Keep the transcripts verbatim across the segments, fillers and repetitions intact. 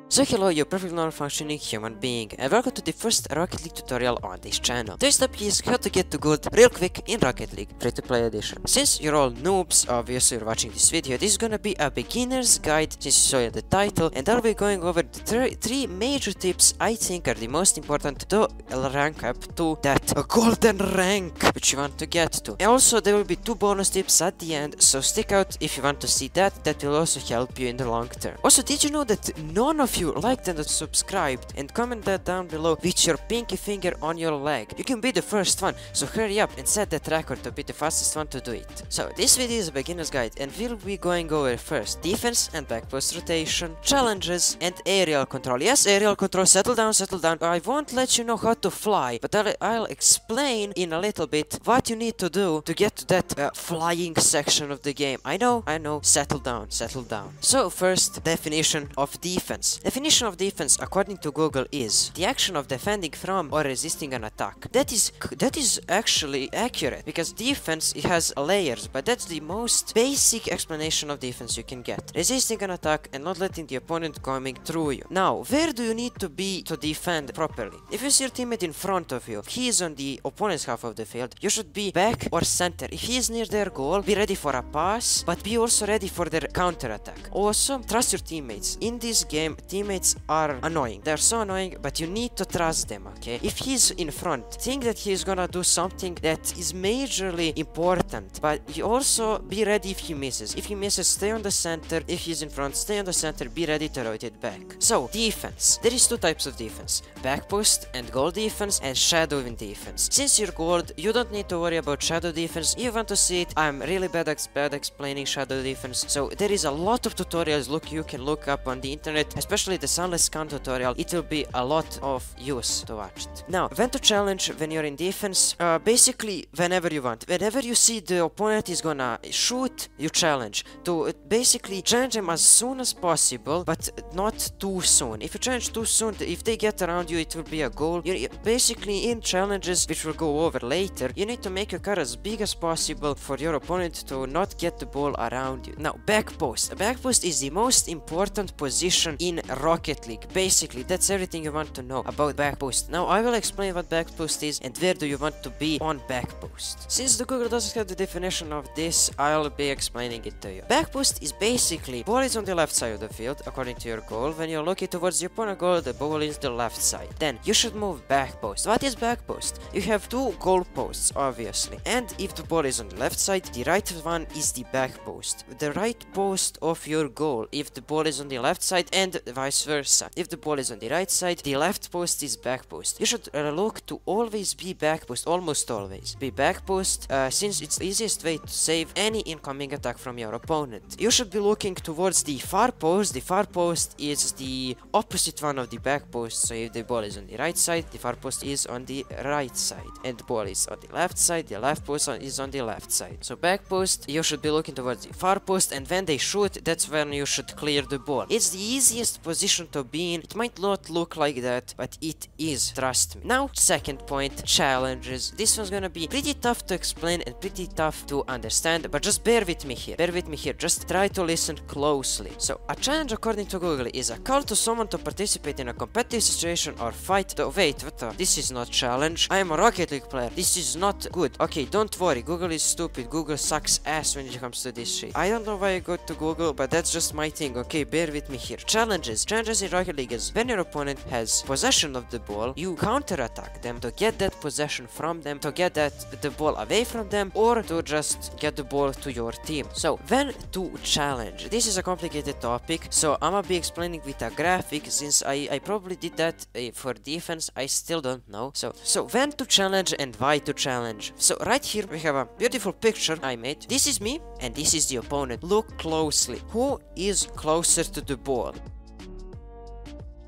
So hello, you perfect normal functioning human being, and welcome to the first Rocket League tutorial on this channel. Today's topic is how to get to gold real quick in Rocket League free-to-play edition. Since you're all noobs, obviously you're watching this video, this is gonna be a beginner's guide since you saw in the title, and I'll be going over the th three major tips I think are the most important to rank up to that golden rank which you want to get to. And also there will be two bonus tips at the end, so stick out if you want to see that. That will also help you in the long term. Also, did you know that none of you liked and subscribed, and comment that down below with your pinky finger on your leg? You can be the first one, so hurry up and set that record to be the fastest one to do it. So this video is a beginner's guide, and we'll be going over first defense and back post rotation, challenges and aerial control. Yes, aerial control, settle down, settle down. I won't let you know how to fly, but I'll, I'll explain in a little bit what you need to do to get to that uh, flying section of the game. I know, I know, settle down, settle down. So first, definition of defense. Definition of defense according to Google is the action of defending from or resisting an attack. That is that is actually accurate, because defense, it has layers, but that's the most basic explanation of defense you can get. Resisting an attack and not letting the opponent coming through you. Now, where do you need to be to defend properly? If you see your teammate in front of you, he is on the opponent's half of the field, you should be back or center. If he is near their goal, be ready for a pass, but be also ready for their counter attack. Also, trust your teammates. In this game, teammates are annoying. They're so annoying, but you need to trust them, okay? If he's in front, think that he's gonna do something that is majorly important, but you also be ready if he misses. If he misses, stay on the center. If he's in front, stay on the center, be ready to rotate back. So, defense. There is two types of defense: back post and goal defense, and shadowing defense. Since you're gold, you don't need to worry about shadow defense. If you want to see it, I'm really bad at bad explaining shadow defense, so there is a lot of tutorials look you can look up on the internet, especially the Sunless Scan tutorial. It will be a lot of use to watch it. Now, when to challenge when you're in defense? Uh, basically, whenever you want. Whenever you see the opponent is gonna shoot, you challenge. To uh, basically challenge them as soon as possible, but not too soon. If you challenge too soon, if they get around you, it will be a goal. You, basically, in challenges, which we'll go over later, you need to make your car as big as possible for your opponent to not get the ball around you. Now, back post. Back post is the most important position in Rocket League. Basically, that's everything you want to know about back post. Now, I will explain what back post is and where do you want to be on back post. Since the Google doesn't have the definition of this, I'll be explaining it to you. Back post is basically, ball is on the left side of the field according to your goal. When you're looking towards the opponent goal, the ball is the left side. Then you should move back post. What is back post? You have two goal posts, obviously, and if the ball is on the left side, the right one is the back post. The right post of your goal if the ball is on the left side, and vice versa. If the ball is on the right side, the left post is back post. You should uh, look to always be back post, almost always be back post, uh, since it's the easiest way to save any incoming attack from your opponent. You should be looking towards the far post. The far post is the opposite one of the back post, so if the ball is on the right side, the far post is on the right side, and the ball is on the left side, the left post is on the left side. So back post, you should be looking towards the far post, and when they shoot, that's when you should clear the ball. It's the easiest position to be in. It might not look like that, but it is, trust me. Now, second point, challenges. This one's gonna be pretty tough to explain and pretty tough to understand, but just bear with me here. Bear with me here. Just try to listen closely. So, a challenge according to Google is a call to someone to participate in a competitive situation or fight. To wait, what the? This is not challenge. I am a Rocket League player. This is not good. Okay, don't worry. Google is stupid. Google sucks ass when it comes to this shit. I don't know why I go to Google, but that's just my thing. Okay, bear with me here. Challenges. Challenges in Rocket League is when your opponent has possession of the ball, you counter-attack them to get that possession from them, to get that the ball away from them, or to just get the ball to your team. So, when to challenge. This is a complicated topic, so I'm gonna be explaining with a graphic, since I, I probably did that uh, for defense. I still don't know. So, so when to challenge and why to challenge. So, right here we have a beautiful picture I made. This is me, and this is the opponent. Look closely. Who is closer to the ball?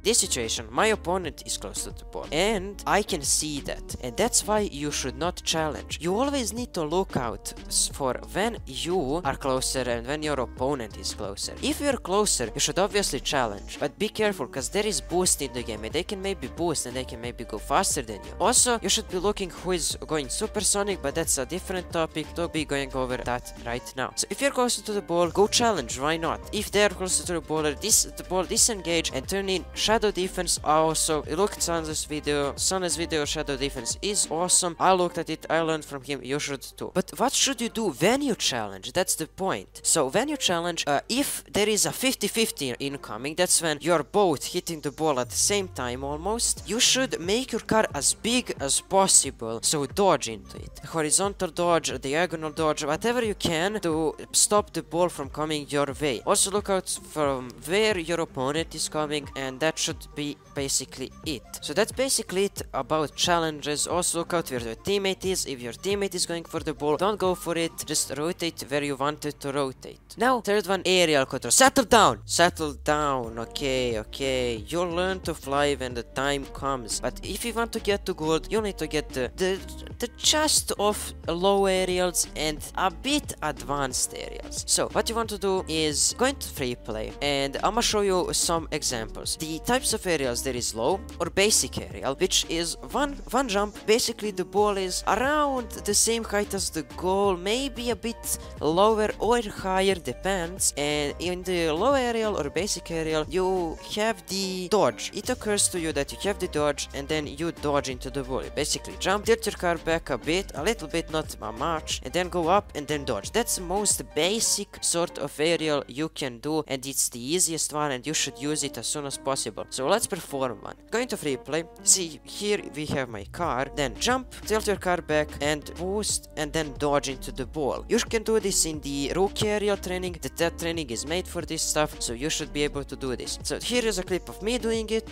this situation, my opponent is close to the ball, and I can see that, and that's why you should not challenge. You always need to look out for when you are closer and when your opponent is closer. If you're closer, you should obviously challenge, but be careful, because there is boost in the game, and they can maybe boost and they can maybe go faster than you. Also, you should be looking who is going supersonic, but that's a different topic. Don't be going over that right now. So if you're closer to the ball, go challenge, why not? If they're closer to the ball, this the ball disengage and turn in shadow defense. Also, look at Sansa's video. Sansa's video shadow defense is awesome. I looked at it, I learned from him, you should too. But what should you do when you challenge? That's the point. So when you challenge, uh, if there is a fifty fifty incoming, that's when you're both hitting the ball at the same time almost. You should make your car as big as possible, so dodge into it. Horizontal dodge, diagonal dodge, whatever you can to stop the ball from coming your way. Also look out from where your opponent is coming, and that should be basically it. So that's basically it about challenges. Also look out where your teammate is. If your teammate is going for the ball, don't go for it, just rotate where you want it to rotate. Now, third one, aerial control. Settle down! Settle down, okay, okay. You'll learn to fly when the time comes. But if you want to get to gold, you need to get the, the, the just of low aerials and a bit advanced aerials. So, what you want to do is go into free play, and I'm gonna show you some examples. The types of aerials, there is low or basic aerial, which is one, one jump. Basically, the ball is around the same height as the goal, maybe a bit lower or higher, depends. And in the low aerial or basic aerial, you have the dodge. It occurs to you that you have the dodge, and then you dodge into the ball. You basically jump, tilt your car back a bit, a little bit, not much, and then go up and then dodge. That's the most basic sort of aerial you can do, and it's the easiest one, and you should use it as soon as possible. So let's perform one. Going to free play. See, here we have my car. Then jump, tilt your car back, and boost, and then dodge into the ball. You can do this in the rookie aerial training. The that training is made for this stuff, so you should be able to do this. So here is a clip of me doing it,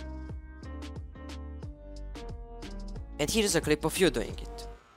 and here is a clip of you doing it.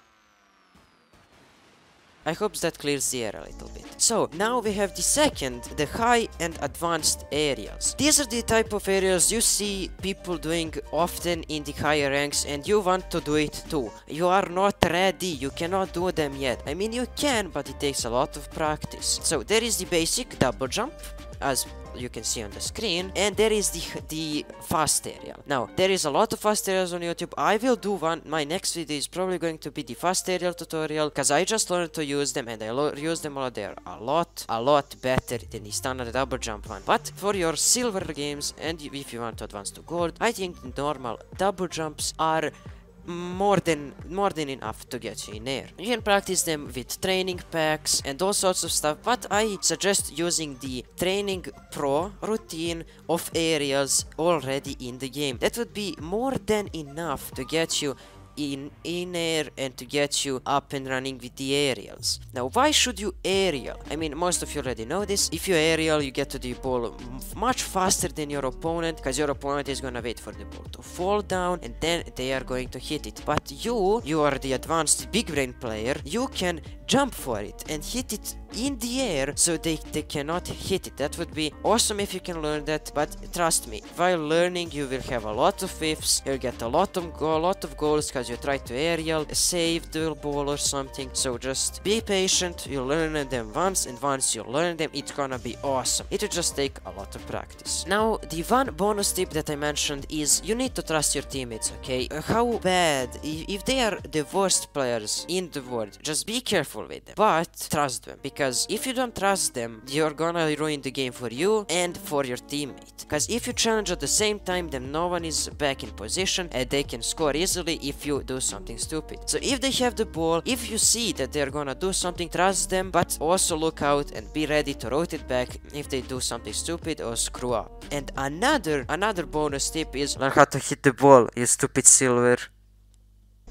I hope that clears the air a little bit. So, now we have the second, the high and advanced aerials. These are the type of aerials you see people doing often in the higher ranks, and you want to do it too. You are not ready, you cannot do them yet. I mean, you can, but it takes a lot of practice. So, there is the basic double jump, as you can see on the screen, and there is the the fast aerial. Now, there is a lot of fast aerials on YouTube. I will do one. My next video is probably going to be the fast aerial tutorial, because I just learned to use them, and I use them all. They're a lot, a lot better than the standard double jump one. But for your silver games, and if you want to advance to gold, I think the normal double jumps are more than more than enough to get you in air. You can practice them with training packs and all sorts of stuff, but I suggest using the training pro routine of aerials already in the game. That would be more than enough to get you in in air and to get you up and running with the aerials. Now, why should you aerial? I mean, most of you already know this. If you aerial, you get to the ball much faster than your opponent, because your opponent is gonna wait for the ball to fall down, and then they are going to hit it. But you, you are the advanced big brain player, you can jump for it and hit it in the air, so they, they cannot hit it. That would be awesome if you can learn that, but trust me, while learning you will have a lot of whiffs, you'll get a lot of go a lot of goals because you try to aerial save the ball or something. So just be patient, you learn them once, and once you learn them, it's gonna be awesome. It will just take a lot of practice. Now, the one bonus tip that I mentioned is you need to trust your teammates, okay? Uh, how bad, if, if they are the worst players in the world, just be careful with them, but trust them, because if you don't trust them, you're gonna ruin the game for you and for your teammate. Because if you challenge at the same time, then no one is back in position and they can score easily if you do something stupid. So if they have the ball, if you see that they're gonna do something, trust them, but also look out and be ready to rotate back if they do something stupid or screw up. And another another bonus tip is learn how to hit the ball, you stupid silver.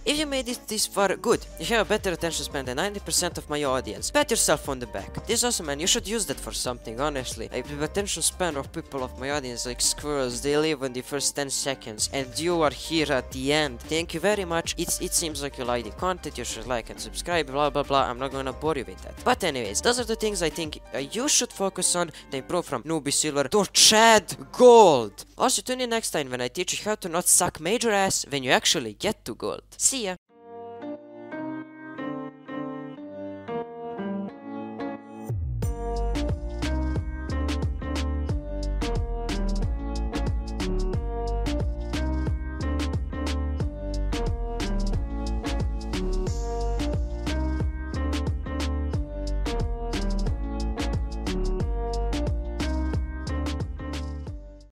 If you made it this far, good. You have a better attention span than ninety percent of my audience. Pat yourself on the back. This is awesome, man. You should use that for something, honestly. Like, the attention span of people of my audience, like squirrels, they live in the first ten seconds, and you are here at the end. Thank you very much. It's, it seems like you like the content. You should like and subscribe, blah blah blah. I'm not gonna bore you with that. But anyways, those are the things I think uh, you should focus on to improve from newbie silver to Chad Gold. Also, tune in next time when I teach you how to not suck major ass when you actually get to gold. See ya!